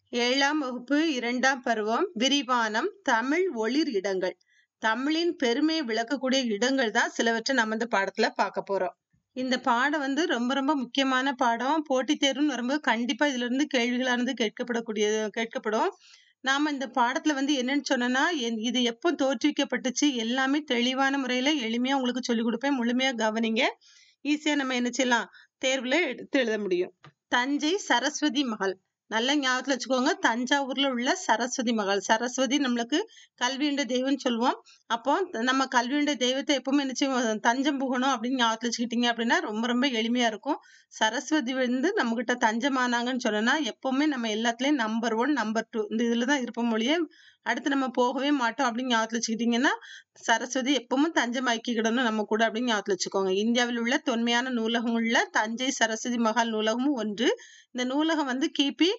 ஏழாம் வகுப்பு 2ஆம் பருவம் விரிவானம் தமிழ் ஒளிர் இடங்கள். தமிழின் பெருமையை விளக்கக்கூடிய இடங்கள் தான் சிலவற்றை நம்ம இந்த பாடத்துல பார்க்க போறோம். இந்த பாடம் ரொம்ப ரொம்ப முக்கியமான பாடம். போட்டித் தேர்வுன்னு வரும்போது கண்டிப்பா இதுல இருந்து கேள்விகளானது கேட்கப்படும். நாம இந்த பாடத்துல என்னன்னு சொன்னோம்னா, இது எப்போ தோற்றுவிக்கப்பட்டுச்சு எல்லாமே தெளிவான முறையில எளிமையா உங்களுக்கு சொல்லிக் கொடுப்பேன். முழுமையா கவனிங்க. ஈஸியா நம்ம என்ன செய்யலாம்? தேர்வுல எடுத்து எழுத முடியும். தஞ்சை சரஸ்வதி மஹால். நல்ல ஞாபகத்துல வச்சுக்கோங்க. தஞ்சாவூர்ல உள்ள சரஸ்வதி மஹால். சரஸ்வதி நம்மளுக்கு கல்வியுண்ட தெய்வம்னு சொல்லுவோம். அப்போ நம்ம கல்வியுண்ட தெய்வத்தை எப்பவுமே என்ன செய்வோம்? தஞ்சம் புகணும் அப்படின்னு ஞாபகத்துல வச்சுக்கிட்டீங்க அப்படின்னா ரொம்ப ரொம்ப எளிமையா இருக்கும். சரஸ்வதி நம்ம கிட்ட தஞ்சமானாங்கன்னு சொன்னோம்னா எப்பவுமே நம்ம எல்லாத்துலயும் நம்பர் 1 நம்பர் 2 இந்த இதுலதான் இருப்போம் மொழியே அடுத்து நம்ம போகவே மாட்டோம் அப்படின்னு ஞாபகத்துல வச்சுக்கிட்டீங்கன்னா சரஸ்வதி எப்பவும் தஞ்சமாக்கிக்கிடணும் நம்ம கூட அப்படின்னு ஞாபகத்துல வச்சுக்கோங்க. இந்தியாவில் உள்ள தொன்மையான நூலகம் உள்ள தஞ்சை சரஸ்வதி மஹால் நூலகமும் ஒன்று. இந்த நூலகம் கிபி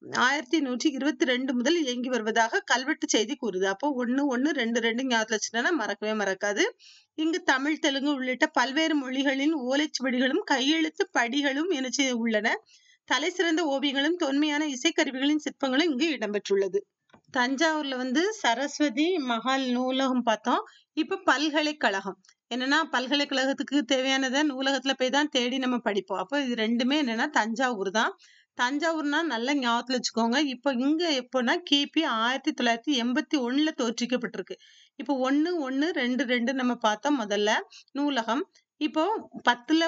1122 முதல் இயங்கி வருவதாக கல்வெட்டு செய்தி கூறுது. அப்போ 1122 ஞாபகத்துல வச்சுட்டோம்னா மறக்கவே மறக்காது. இங்கு தமிழ், தெலுங்கு உள்ளிட்ட பல்வேறு மொழிகளின் ஓலைச்சுவடிகளும் கையெழுத்து படிகளும் உள்ளன. தலை சிறந்த ஓவியங்களும் தொன்மையான இசைக்கருவிகளின் சிற்பங்களும் இங்கு இடம்பெற்றுள்ளது. தஞ்சாவூர்ல சரஸ்வதி மஹால் நூலகம் பார்த்தோம். இப்ப பல்கலைக்கழகம் என்னன்னா, பல்கலைக்கழகத்துக்கு தேவையானதை நூலகத்துல போய் தான் தேடி நம்ம படிப்போம். அப்போ இது ரெண்டுமே என்னன்னா தஞ்சாவூர் தான். தஞ்சாவூர்னா நல்ல ஞாபகத்துல வச்சுக்கோங்க. இப்ப இங்க எப்போன்னா கிபி 1981ல தோற்றுவிக்கப்பட்டிருக்கு. இப்போ 1/1/22 நம்ம பார்த்தோம் முதல்ல நூலகம். இப்போ 10ல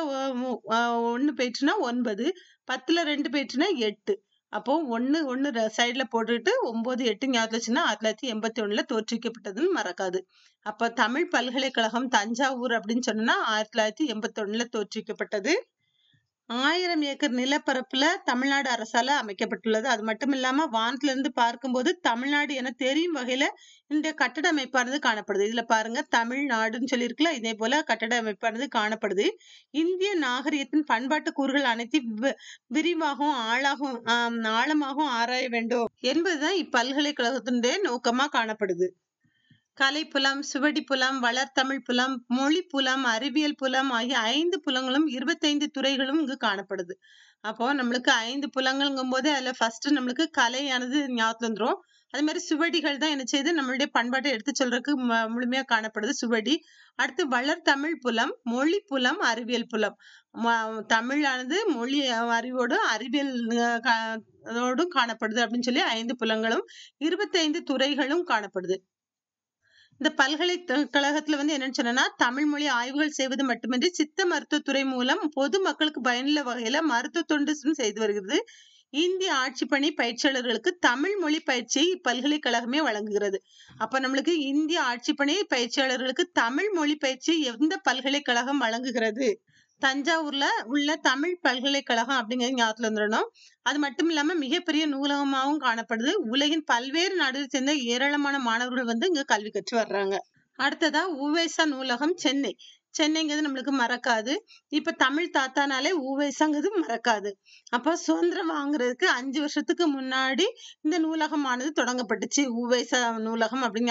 1 போயிடுச்சுன்னா 9, 10ல 2 போயிடுச்சுன்னா 8. அப்போ 1 சைடுல போட்டுட்டு 9, 8 ஞாபகத்துல வச்சுன்னா 1981ல தோற்றுவிக்கப்பட்டதுன்னு மறக்காது. அப்ப தமிழ் பல்கலைக்கழகம் தஞ்சாவூர் அப்படின்னு சொன்னா 1981ல தோற்றுவிக்கப்பட்டது. 1000 ஏக்கர் நிலப்பரப்புல தமிழ்நாடு அரசால அமைக்கப்பட்டுள்ளது. அது மட்டும் இல்லாம வானத்துல இருந்து பார்க்கும்போது தமிழ்நாடு என தெரியும் வகையில இந்த கட்டட அமைப்பானது காணப்படுது. இதுல பாருங்க தமிழ்நாடுன்னு சொல்லியிருக்குல்ல, இதே போல கட்டட அமைப்பானது காணப்படுது. இந்திய நாகரிகத்தின் பண்பாட்டு கூறுகள் அனைத்தையும் விரிவாகவும் ஆழமாகவும் ஆராய வேண்டும் என்பதுதான் இப்பல்கலைக்கழகத்தினுடைய நோக்கமா காணப்படுது. கலைப்புலம், சுவடி புலம், வளர்தமிழ் புலம், மொழி புலம், அறிவியல் புலம் ஆகிய 5 புலங்களும் 25 துறைகளும் இங்கு காணப்படுது. அப்போ நம்மளுக்கு 5 புலங்கள்ங்கும் போது அதுல ஃபர்ஸ்ட் நம்மளுக்கு கலையானது ஞாபகத்துல வந்துரும். அதே மாதிரி சுவடிகள் தான் என்ன செய்யுது? நம்மளுடைய பண்பாட்டை எடுத்து சொல்றதுக்கு முழுமையா காணப்படுது சுவடி. அடுத்து வளர்தமிழ் புலம், மொழி புலம், அறிவியல் புலம். தமிழானது மொழி அறிவோடும் அறிவியல் அதோடும் காணப்படுது அப்படின்னு சொல்லி 5 புலங்களும் 25 துறைகளும் காணப்படுது. இந்த பல்கலைக்கழகத்துல என்னன்னு சொன்னா, தமிழ் மொழி ஆய்வுகள் செய்வது மட்டுமின்றி சித்த மருத்துவத்துறை மூலம் பொது மக்களுக்கு பயனுள்ள வகையில மருத்துவ தொண்டு செய்து வருகிறது. இந்திய ஆட்சி பணி பயிற்சியாளர்களுக்கு தமிழ் மொழி பயிற்சியை இப்பல்கலைக்கழகமே வழங்குகிறது. அப்ப நம்மளுக்கு இந்திய ஆட்சி பணி பயிற்சியாளர்களுக்கு தமிழ் மொழி பயிற்சி எந்த பல்கலைக்கழகம் வழங்குகிறது? தஞ்சாவூர்ல உள்ள தமிழ் பல்கலைக்கழகம் அப்படிங்கிறது ஞாபகத்துல வந்துடணும். அது மட்டும் இல்லாம மிகப்பெரிய நூலகமாகவும் காணப்படுது. உலகின் பல்வேறு நாடுகளை சேர்ந்த ஏராளமான மாணவர்கள் இங்க கல்வி கற்று வர்றாங்க. அடுத்ததா உவேசா நூலகம் சென்னை. சென்னைங்கிறது நம்மளுக்கு மறக்காது. இப்ப தமிழ் தாத்தானாலே உவேசாங்கிறது மறக்காது. அப்ப சுதந்திரம் வாங்குறதுக்கு 5 வருஷத்துக்கு முன்னாடி இந்த நூலகமானது தொடங்கப்பட்டுச்சு. உவேசா நூலகம் அப்படின்னு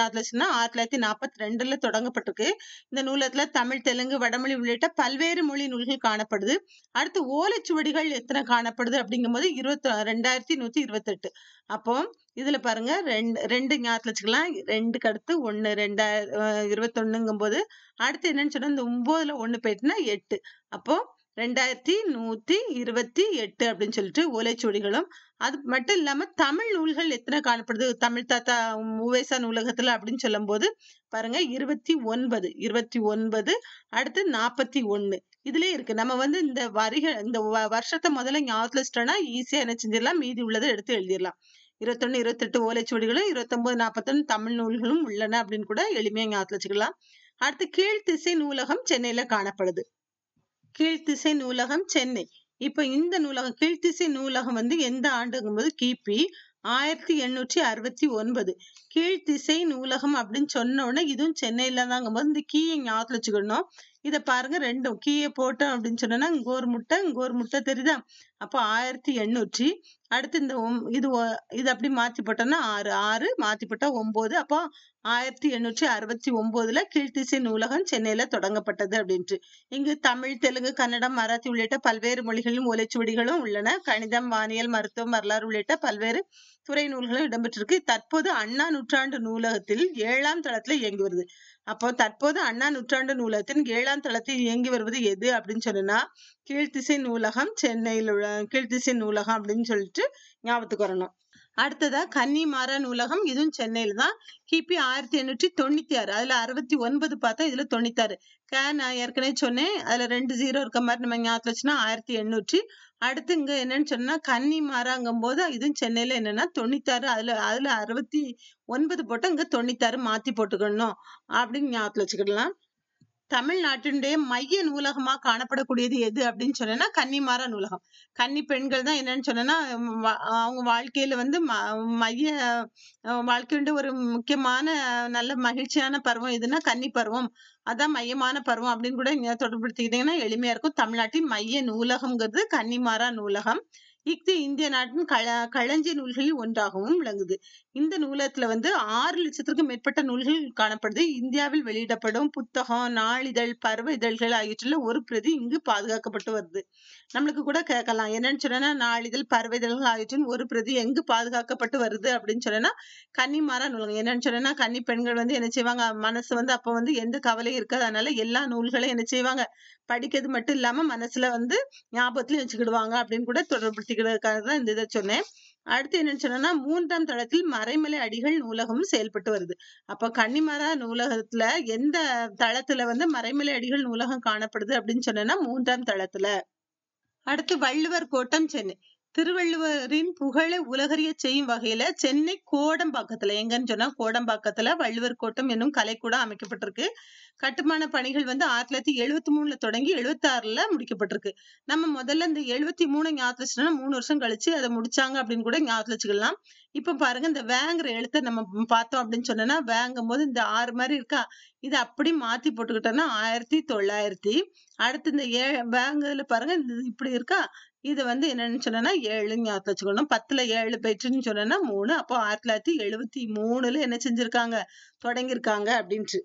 1942ல தொடங்கப்பட்டிருக்கு. இந்த நூலகத்துல தமிழ், தெலுங்கு, வடமொழி உள்ளிட்ட பல்வேறு மொழி நூல்கள் காணப்படுது. அடுத்து ஓலைச்சுவடிகள் எத்தனை காணப்படுது அப்படிங்கும்போது 2128. அப்போ இதுல பாருங்க 2 ஞாபகத்துல வச்சுக்கலாம். 2க்கு அடுத்து 1 21ங்கும் போது அடுத்து என்னன்னு சொன்னா இந்த 9ல 1 போயிட்டுன்னா 8. அப்போ 2128 அப்படின்னு சொல்லிட்டு ஓலைச்சுவடிகளும். அது மட்டும் இல்லாம தமிழ் நூல்கள் எத்தனை காணப்படுது தமிழ் தாத்தா உவேசா நூலகத்துல அப்படின்னு சொல்லும் போது பாருங்க 29 அடுத்து 41 இதுலயே இருக்கு. நம்ம இந்த வரிகள் இந்த வருஷத்தை முதல்ல ஞாபகத்துல வச்சிட்டோம்னா ஈஸியா என்ன செஞ்சிடலாம், மீதி உள்ளதை எடுத்து எழுதிடலாம். 21, 28 ஓலைச்சுவடிகளும் 29, 41 தமிழ் நூல்களும் உள்ளன அப்படின்னு கூட எளிமையா ஞாபகத்துல வச்சுக்கலாம். அடுத்து கீழ்த்திசை நூலகம் சென்னையில காணப்படுது. கீழ்த்திசை நூலகம் சென்னை. இப்ப இந்த நூலகம் கீழ்த்திசை நூலகம் எந்த ஆண்டுங்கும்போது கிபி 1869. கீழ்த்திசை நூலகம் அப்படின்னு சொன்ன உடனே இதுவும் சென்னையில தாங்கும்போது இந்த கீயை ஞாபகத்துல வச்சுக்கணும். இத பாருங்க 2 கீயை போட்டோம் அப்படின்னு சொன்னா இங்க ஒரு முட்டை தெரியுதா? அப்போ 1800. அடுத்து இந்த இது அப்படி மாத்தி போட்டோம்னா 6 மாத்தி போட்டா 9. அப்போ 1869 கீழ்த்திசை நூலகம் சென்னையில தொடங்கப்பட்டது அப்படின்ட்டு. இங்கு தமிழ், தெலுங்கு, கன்னடம், மராத்தி உள்ளிட்ட பல்வேறு மொழிகளிலும் ஓலைச்சுவடிகளும் உள்ளன. கணிதம், வானியல், மருத்துவம், வரலாறு உள்ளிட்ட பல்வேறு துறை நூல்களும் இடம்பெற்றிருக்கு. தற்போது அண்ணா நூற்றாண்டு நூலகத்தில் 7ஆம் தளத்துல இயங்கி வருது. அப்போ தற்போது அண்ணா நூற்றாண்டு நூலகத்தின் 7ஆம் தளத்தில் இயங்கி வருவது எது அப்படின்னு சொன்னா கீழ்த்திசை நூலகம், சென்னையில் உள்ள கீழ்த்திசை நூலகம் அப்படின்னு சொல்லிட்டு ஞாபகத்துக்கு வரணும். அடுத்ததா கன்னிமாரா நூலகம், இதுவும் சென்னையில தான். கிபி 1896. அதுல 69 பார்த்தா இதுல 96. நான் ஏற்கனவே சொன்னேன், அதுல 2 0 இருக்க மாதிரி நம்ம ஞாபகத்துல வச்சுன்னா 1800. அடுத்து இங்க என்னன்னு சொன்னா கன்னிமாராங்கும் போது இதுவும் சென்னையில என்னன்னா 96. அதுல 69 போட்டு இங்க 96 மாத்தி போட்டுக்கணும் அப்படின்னு ஞாபகத்துல வச்சுக்கிடலாம். தமிழ்நாட்டினுடைய மைய நூலகமா காணப்படக்கூடியது எது அப்படின்னு சொன்னா கன்னிமாரா நூலகம். கன்னி பெண்கள் தான் என்னன்னு சொன்னா அவங்க வாழ்க்கையில வந்து மைய வாழ்க்கையுடைய ஒரு முக்கியமான நல்ல மகிழ்ச்சியான பருவம் எதுன்னா கன்னி பருவம். அதான் மையமான பருவம் அப்படின்னு கூட நீங்க தொடர்புபடுத்திக்கிட்டீங்கன்னா எளிமையா இருக்கும். தமிழ்நாட்டின் மைய நூலகம்ங்கிறது கன்னிமாரா நூலகம். இஃது இந்திய நாட்டின் களஞ்சிய நூல்களில் ஒன்றாகவும் விளங்குது. இந்த நூலகத்துல வந்து 6 லட்சத்திற்கும் மேற்பட்ட நூல்கள் காணப்படுது. இந்தியாவில் வெளியிடப்படும் புத்தகம், நாளிதழ், பருவ இதழ்கள் ஆகியவற்றில் ஒரு பிரதி இங்கு பாதுகாக்கப்பட்டு வருது. நம்மளுக்கு கூட கேட்கலாம், என்னன்னு சொன்னா நாளிதழ், பருவ இதழ்கள் ஆகியவற்றின் ஒரு பிரதி எங்கு பாதுகாக்கப்பட்டு வருது அப்படின்னு சொன்னா கன்னிமாரா நூலகம். என்னன்னு சொன்னா கன்னி பெண்கள் வந்து என்ன செய்வாங்க, மனசு வந்து அப்ப வந்து எந்த கவலையும் இருக்காது. அதனால எல்லா நூல்களையும் என்ன செய்வாங்க, படிக்கிறது மட்டும் இல்லாம மனசுல வந்து ஞாபகத்திலயும் வச்சுக்கிடுவாங்க அப்படின்னு கூட தொடர்புபடுத்திக்கிறதுக்காக தான் இந்த இதை சொன்னேன். அடுத்து என்னன்னு சொன்னா 3ஆம் தளத்தில் மறைமலை அடிகள் நூலகமும் செயல்பட்டு வருது. அப்ப கன்னிமாரா நூலகத்துல எந்த தளத்துல வந்து மறைமலை அடிகள் நூலகம் காணப்படுது அப்படின்னு சொன்னா 3ஆம் தளத்துல. அடுத்து வள்ளுவர் கோட்டம், சென்னை. திருவள்ளுவரின் புகழை உலகறிய செய்யும் வகையில சென்னை கோடம்பாக்கத்துல, எங்கன்னு சொன்னா கோடம்பாக்கத்துல வள்ளுவர் கோட்டம் என்னும் கலைக்கூடம் அமைக்கப்பட்டிருக்கு. கட்டுமான பணிகள் வந்து 1973 தொடங்கி 76 முடிக்கப்பட்டிருக்கு. நம்ம முதல்ல இந்த 73 ஞாபகத்துல வச்சுட்டோம்னா 3 வருஷம் கழிச்சு அதை முடிச்சாங்க அப்படின்னு கூட ஞாபகத்துல வச்சுக்கலாம். இப்ப பாருங்க, இந்த வேங்கிற எழுத்தை நம்ம பார்த்தோம் அப்படின்னு சொன்னா வேங்கும் போது இந்த 6 மாதிரி இருக்கா, இதை அப்படி மாத்தி போட்டுக்கிட்டோம்னா 1900. அடுத்து இந்த வேங்குல பாருங்க இப்படி இருக்கா, இது வந்து என்னன்னு சொன்னா 7 ஞாபகத்துல வச்சுக்கணும். 10ல 7 போயிட்டுன்னு சொன்னா 3. அப்போ 1973 என்ன செஞ்சிருக்காங்க, தொடங்கியிருக்காங்க அப்படின்ட்டு.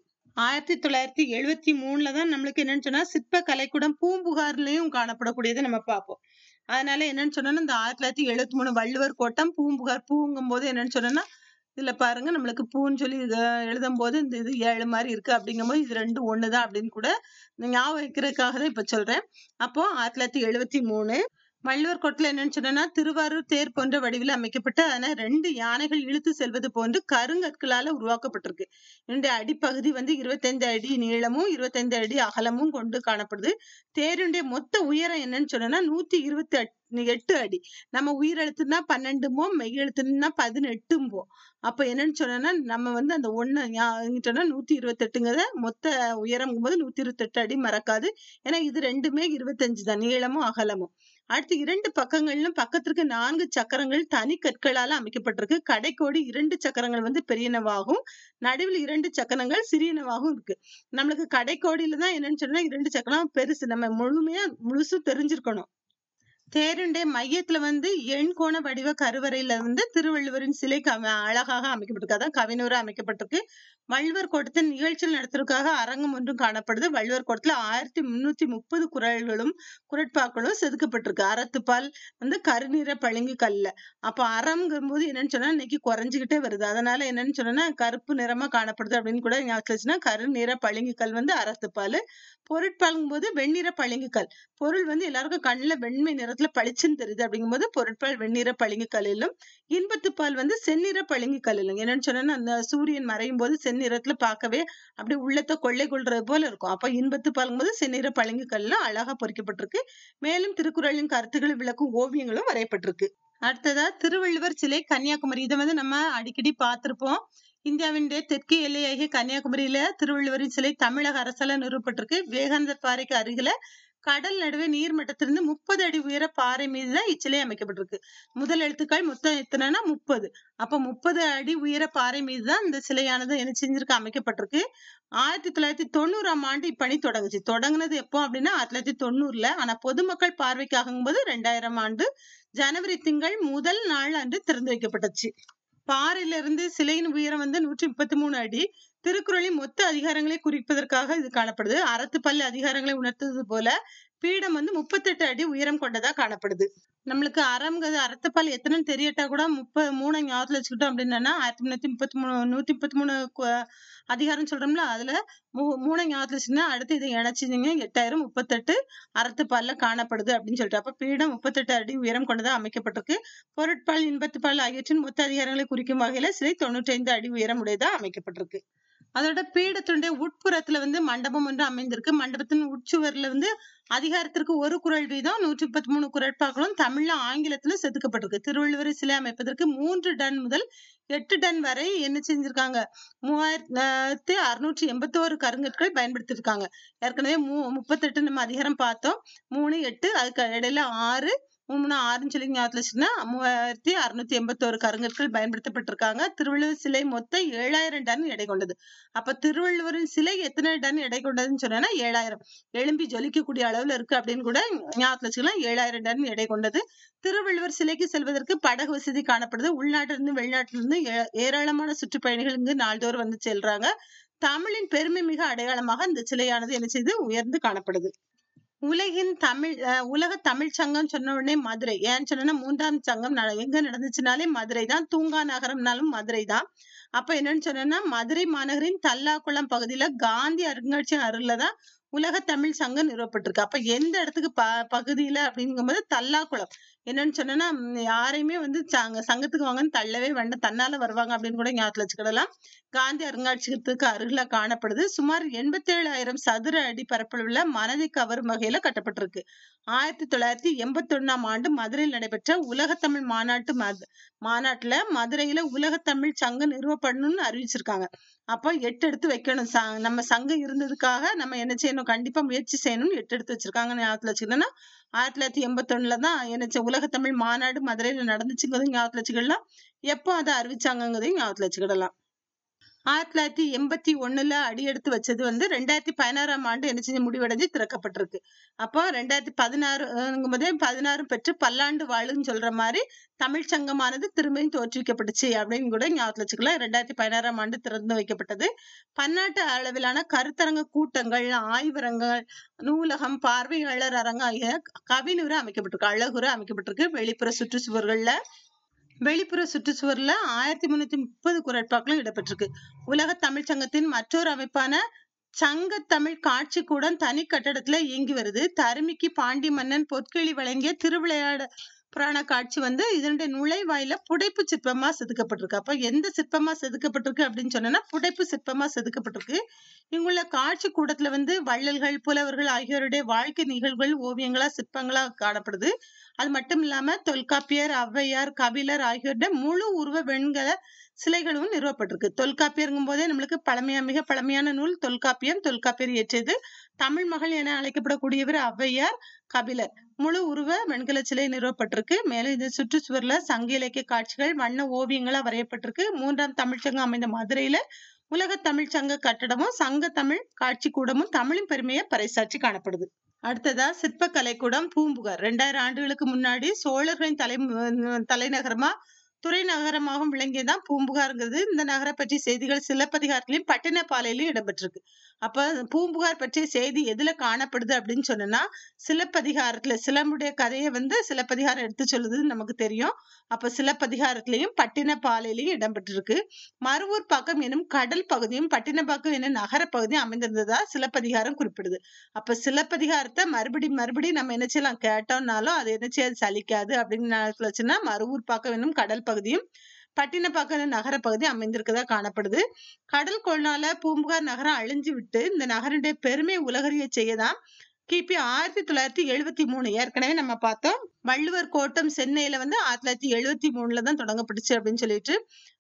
1973 தான் நம்மளுக்கு என்னன்னு சொன்னா சிற்ப கலைக்கூடம் பூம்புகார்லயும் காணப்படக்கூடியதை நம்ம பார்ப்போம். அதனால என்னன்னு சொன்னா இந்த 1973 வள்ளுவர் கோட்டம் பூம்புகார். பூங்கும் போது என்னன்னு சொன்னா இதுல பாருங்க நம்மளுக்கு பூன்னு சொல்லி எழுதும் போது இந்த இது 7 மாதிரி இருக்கு. அப்படிங்கும் போது இது 2 ஒண்ணுதான் அப்படின்னு கூட ஞாபகம் வைக்கிறதுக்காக தான் இப்ப சொல்றேன். அப்போ 1973 வள்ளுவர் கோட்டத்துல என்னன்னு சொன்னா திருவாரூர் தேர் போன்ற வடிவில் அமைக்கப்பட்ட 2 யானைகள் இழுத்து செல்வது போன்று கருங்கற்களால உருவாக்கப்பட்டிருக்கு. இதனுடைய அடிப்பகுதி வந்து 25 அடி நீளமும் 25 அடி அகலமும் கொண்டு காணப்படுது. தேருடைய மொத்த உயரம் என்னன்னு சொன்னா 128 அடி. நம்ம உயிரெழுத்துனா 12 மெய் எழுத்துனா 18. அப்ப என்னன்னு சொன்னா நம்ம வந்து அந்த 128ங்கிறத மொத்த உயரம் போது 128 அடி மறக்காது. ஏன்னா இது ரெண்டுமே 25 தான், நீளமும் அகலமும். அடுத்து 2 பக்கங்களிலும் பக்கத்திற்கு 4 சக்கரங்கள் தனி கற்களால அமைக்கப்பட்டிருக்கு. கடைக்கோடி 2 சக்கரங்கள் வந்து பெரியனவாகவும் நடுவில் 2 சக்கரங்கள் சிறியனவாகவும் இருக்கு. நம்மளுக்கு கடைக்கோடியில தான் என்னன்னு சொன்னா 2 சக்கரம் பெருசு, நம்ம முழுசும் தெரிஞ்சிருக்கணும். தேருடைய மையத்துல வந்து எண்கோண வடிவ கருவறையில வந்து திருவள்ளுவரின் சிலை அழகாக அமைக்கப்பட்டிருக்கு. அதான் கவினூரா அமைக்கப்பட்டிருக்கு. வள்ளுவர் கோட்டத்தின் நிகழ்ச்சிகள் நடத்துறதுக்காக அரங்கம் ஒன்றும் காணப்படுது. வள்ளுவர் கோட்டத்துல 1330 குறள்களும் குறட்பாக்களும் செதுக்கப்பட்டிருக்கு. அறத்துப்பால் வந்து கருநிற பளிங்கு கல்ல. அப்ப அறம்ங்கும் போது என்னன்னு சொன்னா இன்னைக்கு குறைஞ்சுக்கிட்டே வருது. அதனால என்னன்னு சொன்னா கருப்பு நிறமா காணப்படுது அப்படின்னு கூட ஞாபகம். கருநிற பளிங்கு கல் வந்து அறத்துப்பால். பொருட்பால்ங்கும் போது வெண்ணிற பளிங்கு கல். பொருள் வந்து எல்லாருக்கும் கண்ணுல வெண்மை நிறத்துல பளிச்சுன்னு தெரியுது. அப்படிங்கும் போது பொருட்பால் வெண்ணிற பளிங்கு கல்லிலும், இன்பத்துப்பால் வந்து செந்நிற பளிங்கு கல்லிலும். என்னன்னு சொன்னா அந்த சூரியன் மறையும் போது செந்நிறத்துல பார்க்கவே அப்படி உள்ளத்தை கொள்ளை கொள்றது போல இருக்கும். அப்ப இன்பத்துப்பால்ங்கும் போது செந்நிற பளிங்கு கல்லாம் அழகா பொறிக்கப்பட்டிருக்கு. மேலும் திருக்குறளின் கருத்துக்களை விளக்கும் ஓவியங்களும் வரையப்பட்டிருக்கு. அடுத்ததா திருவள்ளுவர் சிலை கன்னியாகுமரி. இதை வந்து நம்ம அடிக்கடி பார்த்திருப்போம். இந்தியாவின் தெற்கு எல்லையாகிய கன்னியாகுமரியில திருவள்ளுவரின் சிலை தமிழக அரசால நிறுவப்பட்டிருக்கு. விவேகானந்தர் பாறைக்கு அருகில கடல் நடுவே நீர்மட்டத்திலிருந்து 30 அடி உயர பாறை மீதுதான் இச்சிலை அமைக்கப்பட்டிருக்கு. முதல் எழுத்துக்கள் மொத்தம் எத்தனைன்னா 30. அப்ப 30 அடி உயர பாறை மீதுதான் இந்த சிலையானது என்ன செஞ்சிருக்கு, அமைக்கப்பட்டிருக்கு. 1990ஆம் ஆண்டு இப்பணி தொடங்குச்சு. தொடங்குனது எப்போ அப்படின்னா 1990ல. ஆனா பொதுமக்கள் பார்வைக்காகும் போது 2000 ஆண்டு ஜனவரி திங்கள் முதல் நாள் அன்று திறந்து வைக்கப்பட்டுச்சு. பாறையிலிருந்து சிலையின் உயரம் 133 அடி. திருக்குறளின் மொத்த அதிகாரங்களை குறிப்பதற்காக இது காணப்படுது. அறத்துப்பள்ளி அதிகாரங்களை உணர்த்துவது போல பீடம் 38 அடி உயரம் கொண்டதா காணப்படுது. நம்மளுக்கு அறத்துப்பால் எத்தனைன்னு தெரியட்டா கூட 33 ஞாபகத்துல வச்சுக்கிட்டோம் அப்படின்னா 133 அதிகாரம் சொல்றோம்ல, அதுல 3 ஞாபகத்துல வச்சுன்னா அடுத்து இதை இணைச்சிங்க 8038 அறத்துப்பால்ல காணப்படுது அப்படின்னு சொல்லிட்டு. அப்ப பீடம் 38 அடி உயரம் கொண்டதா அமைக்கப்பட்டிருக்கு. பொருட்பால் இன்பத்துப்பால் ஆகியவற்றின் மொத்த அதிகாரங்களை குறிக்கும் வகையில சிலை 95 அடி உயரம் உடையதா அமைக்கப்பட்டிருக்கு. அதோட பீடத்தினுடைய உட்புறத்துல மண்டபம் ஒன்று அமைந்திருக்கு. மண்டபத்தின் உட்சுவர்ல அதிகாரத்திற்கு ஒரு குறள் வீதம் 133 குறட்பாக்களும் தமிழ்ல ஆங்கிலத்துல செதுக்கப்பட்டிருக்கு. திருவள்ளுவர் சிலை அமைப்பதற்கு 3 டன் முதல் 8 டன் வரை என்ன செஞ்சிருக்காங்க, 3681 கருங்கற்கள் பயன்படுத்திருக்காங்க. ஏற்கனவே 38 நம்ம அதிகாரம் பார்த்தோம். 3, 8 அதுக்கு இடையில 6 6ன்னு சொல்லி ஞாபகத்துல வச்சுன்னா 3681 கருங்கற்கள் பயன்படுத்தப்பட்டிருக்காங்க. திருவள்ளுவர் சிலை மொத்தம் 7000 டன் எடை கொண்டது. அப்ப திருவள்ளுவரின் சிலை எத்தனை டன் எடை கொண்டதுன்னு சொன்னா 7000. எழும்பி ஜொலிக்கக்கூடிய அளவுல இருக்கு அப்படின்னு கூட ஞாபகத்துல வச்சுக்கலாம். 7000 டன் எடை கொண்டது. திருவள்ளுவர் சிலைக்கு செல்வதற்கு படகு வசதி காணப்படுது. உள்நாட்டிலிருந்து வெளிநாட்டிலிருந்து ஏராளமான சுற்றுப்பயணிகள் இங்கு நாள்தோறும் வந்து செல்றாங்க. தமிழின் பெருமை மிக அடையாளமாக இந்த சிலையானது என்ன செய்து உயர்ந்து காணப்படுது. உலக தமிழ் சங்கம் சொன்ன உடனே மதுரை. ஏன்னு சொன்னா 3ஆம் சங்கம் எங்க நடந்துச்சுனாலே மதுரை தான். தூங்கா நகரம்னாலும் மதுரை தான். அப்ப என்னன்னு சொன்னா மதுரை மாநகரின் தல்லாக்குளம் பகுதியில காந்தி அருங்காட்சியகம் அருகிலதான் உலக தமிழ் சங்கம் நிறுவப்பட்டிருக்கு. அப்ப எந்த இடத்துக்கு பகுதியில அப்படிங்கும்போது தல்லாக்குளம். என்னன்னு சொன்னா யாரையுமே சங்கத்துக்கு வாங்கன்னு தள்ளவே வேண்டாம், தன்னால வருவாங்க அப்படின்னு கூட ஞாபகத்துல வச்சுக்கிடலாம். காந்தி அருங்காட்சியகத்துக்கு அருகில காணப்படுது. சுமார் 87,000 சதுர அடி பரப்பளவுல மனதை கவரும் வகையில கட்டப்பட்டிருக்கு. 1981ஆம் ஆண்டு மதுரையில் நடைபெற்ற உலகத்தமிழ் மாநாட்டுல மதுரையில உலகத்தமிழ் சங்கம் நிறுவப்படணும்னு அறிவிச்சிருக்காங்க. அப்ப 8 எடுத்து வைக்கணும். நம்ம சங்கம் இருந்ததுக்காக நம்ம என்ன செய்யணும், கண்டிப்பா முயற்சி செய்யணும்னு 8 எடுத்து வச்சிருக்காங்கன்னு ஞாபகத்துல வச்சுக்கணும்னா 1981ல தான் என்ன உலகத்தமிழ் மாநாடு மதுரையில நடந்துச்சுங்கிறதும் ஞாபகத்துல வச்சுக்கலாம். எப்போ அதை அறிவிச்சாங்கிறதையும் ஞாபகத்துல வச்சுக்கிடலாம். 1981ல அடியெடுத்து வச்சது 2016ஆம் ஆண்டு என்ன செஞ்சு முடிவடைஞ்சு திறக்கப்பட்டிருக்கு. அப்போ 2016 பெற்று பல்லாண்டு வாழுன்னு சொல்ற மாதிரி தமிழ் சங்கமானது திரும்பியும் தோற்றுவிக்கப்பட்டுச்சு அப்படின்னு கூட ஞாபகத்துல வச்சுக்கலாம். 2016ஆம் ஆண்டு திறந்து வைக்கப்பட்டது. பன்னாட்டு அளவிலான கருத்தரங்க கூட்டங்கள், ஆய்வரங்கள், நூலகம், பார்வையாளர் அரங்கம் ஆகிய கவினுரை அமைக்கப்பட்டிருக்கு, அழகுரை அமைக்கப்பட்டிருக்கு. வெளிப்புற சுற்றுச்சுவர்ல 1330 குறட்பாக்களும் இடம்பெற்றிருக்கு. உலக தமிழ் சங்கத்தின் மற்றொரு அமைப்பான சங்க தமிழ் காட்சி கூடம் தனி கட்டடத்துல இயங்கி வருது. தருமிக்கு பாண்டி மன்னன் பொற்கிழி வழங்கிய திருவிளையாட புராண காட்சி இதனுடைய நுழைவாயில புடைப்பு சிற்பமா செதுக்கப்பட்டிருக்கு. அப்ப எந்த சிற்பமா செதுக்கப்பட்டிருக்கு அப்படின்னு சொன்னா புடைப்பு சிற்பமா செதுக்கப்பட்டிருக்கு. இங்குள்ள காட்சி கூடத்துல வள்ளல்கள், புலவர்கள் ஆகியோருடைய வாழ்க்கை நிகழ்வுகள் ஓவியங்களா சிற்பங்களா காணப்படுது. அது மட்டும் இல்லாம தொல்காப்பியர், ஔவையார், கபிலர் ஆகியோருடைய முழு உருவ வெண்கல சிலைகளும் நிறுவப்பட்டிருக்கு. தொல்காப்பியருங்கும் போதே நம்மளுக்கு மிக பழமையான நூல் தொல்காப்பியம். தொல்காப்பியர் இயற்றியது. தமிழ் மகள் என அழைக்கப்படக்கூடியவர் ஔவையார், கபிலர். முழு உருவ வெண்கல சிலை நிறுவப்பட்டிருக்கு. மேலும் இந்த சுற்றுச்சுவர்ல சங்க இலக்கிய காட்சிகள், வண்ண ஓவியங்களா வரையப்பட்டிருக்கு. 3ஆம் தமிழ்ச்சங்கம் அமைந்த மதுரையில உலக தமிழ் சங்க கட்டடமும் சங்க தமிழ் காட்சி கூடமும் தமிழின் பெருமையை பறைசாற்றி காணப்படுது. அடுத்ததா சிற்ப கலைக்கூடம் பூம்புகார். 2000 ஆண்டுகளுக்கு முன்னாடி சோழர்களின் தலைநகரமா துறைநகரமாகவும் விளங்கியதான் பூம்புகார்ங்கிறது. இந்த நகரை பற்றிய செய்திகள் சிலப்பதிகாரத்திலையும் பட்டினப்பாலையிலும் இடம்பெற்றிருக்கு. அப்ப பூம்புகார் பற்றிய செய்தி எதுல காணப்படுது அப்படின்னு சொன்னா சிலப்பதிகாரத்துல. சிலம்புடைய கதையை சிலப்பதிகாரம் எடுத்து சொல்லுதுன்னு நமக்கு தெரியும். அப்ப சிலப்பதிகாரத்திலையும் பட்டினப்பாலையிலையும் இடம்பெற்றிருக்கு. மருவூர் பாக்கம் எனும் கடல் பகுதியும் பட்டினப்பாக்கம் எனும் நகர பகுதியும் அமைந்திருந்ததா சிலப்பதிகாரம் குறிப்பிடுது. அப்ப சிலப்பதிகாரத்தை மறுபடியும் நம்ம என்ன செய்யலாம், கேட்டோம்னாலும் அது என்ன செய்யாது, சலிக்காது அப்படின்னு வச்சுன்னா மருவூர் பாக்கம் எனும் கடல் பகுதியும் பட்டினப்பாக்கம் நகர பகுதி அமைந்திருக்கதா காணப்படுது. கடல் கொள்ளால பூம்புகார் நகரம் அழிஞ்சு விட்டு இந்த நகருடைய பெருமை உலகறிய செய்யதான் கிபி 1973 ஏற்கனவே நம்ம பார்த்தோம். வள்ளுவர் கோட்டம் சென்னையில 1973 தான் தொடங்கப்பட்டுச்சு அப்படின்னு சொல்லிட்டு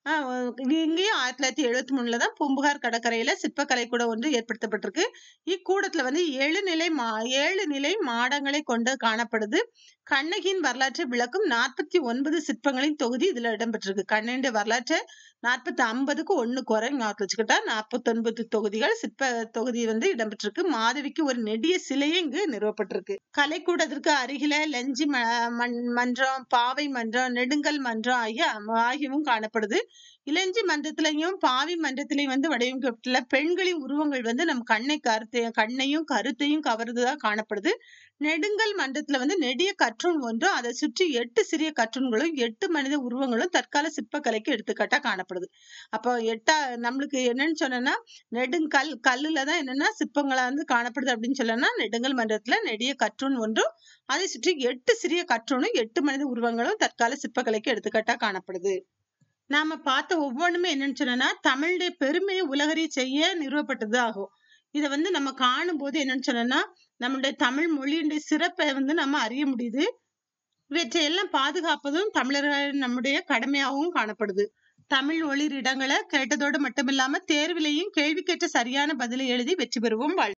இங்கேயும் 1973 தான் பூம்புகார் கடற்கரையில சிற்பக்கலை கூட ஒன்று ஏற்படுத்தப்பட்டிருக்கு. இக்கூடத்துல வந்து 7 நிலை மாடங்களை கொண்டு காணப்படுது. கண்ணகியின் வரலாற்றை விளக்கும் 49 சிற்பங்களின் தொகுதி இதுல இடம்பெற்றிருக்கு. கண்ணனுடைய வரலாற்றை 50க்கு 1 குறை ஞாபகத்துல வச்சுக்கிட்டா 49 தொகுதிகள் சிற்ப தொகுதி வந்து இடம்பெற்றிருக்கு. மாதவிக்கு ஒரு நெடிய சிலையே இங்கு நிறுவப்பட்டிருக்கு. கலைக்கூடத்திற்கு அருகில லெஞ்சி மன்றம், பாவை மன்றம், நெடுங்கல் மன்றம் ஆகியவும் காணப்படுது. இலஞ்சி மன்றத்திலையும் பாவி மன்றத்திலையும் வந்து வடிவமைக்கப்பட்டுள்ள பெண்களின் உருவங்கள் வந்து நம் கண்ணையும் கருத்தையும் கவர்ந்ததா காணப்படுது. நெடுங்கல் மன்றத்துல வந்து நெடிய கற்றூன் ஒன்றும் அதை சுற்றி 8 சிறிய கற்றூன்களும் 8 மனித உருவங்களும் தற்கால சிற்பக்கலைக்கு எடுத்துக்காட்டா காணப்படுது. அப்போ நம்மளுக்கு என்னன்னு சொன்னா கல்லுலதான் என்னன்னா சிற்பங்களா வந்து காணப்படுது அப்படின்னு சொல்லனா, நெடுங்கல் மன்றத்துல நெடிய கற்றூன் ஒன்றும் அதை சுற்றி 8 சிறிய கற்றூனும் 8 மனித உருவங்களும் தற்கால சிற்பக்கலைக்கு எடுத்துக்காட்டா காணப்படுது. நாம பார்த்த ஒவ்வொன்றுமே என்னன்னு சொன்னா தமிழுடைய பெருமையை உலகறிய செய்ய நிறுவப்பட்டது ஆகும். இத வந்து நம்ம காணும் போது என்னன்னு சொன்னா நம்மளுடைய தமிழ் மொழியினுடைய சிறப்பை வந்து நம்ம அறிய முடியுது. இவற்றையெல்லாம் பாதுகாப்பதும் தமிழர்கள் நம்முடைய கடமையாகவும் காணப்படுது. தமிழ் ஒளிர் இடங்களை கேட்டதோடு மட்டுமில்லாம தேர்விலையும் கேள்விக்கேற்ற சரியான பதிலை எழுதி வெற்றி பெறுவோம்.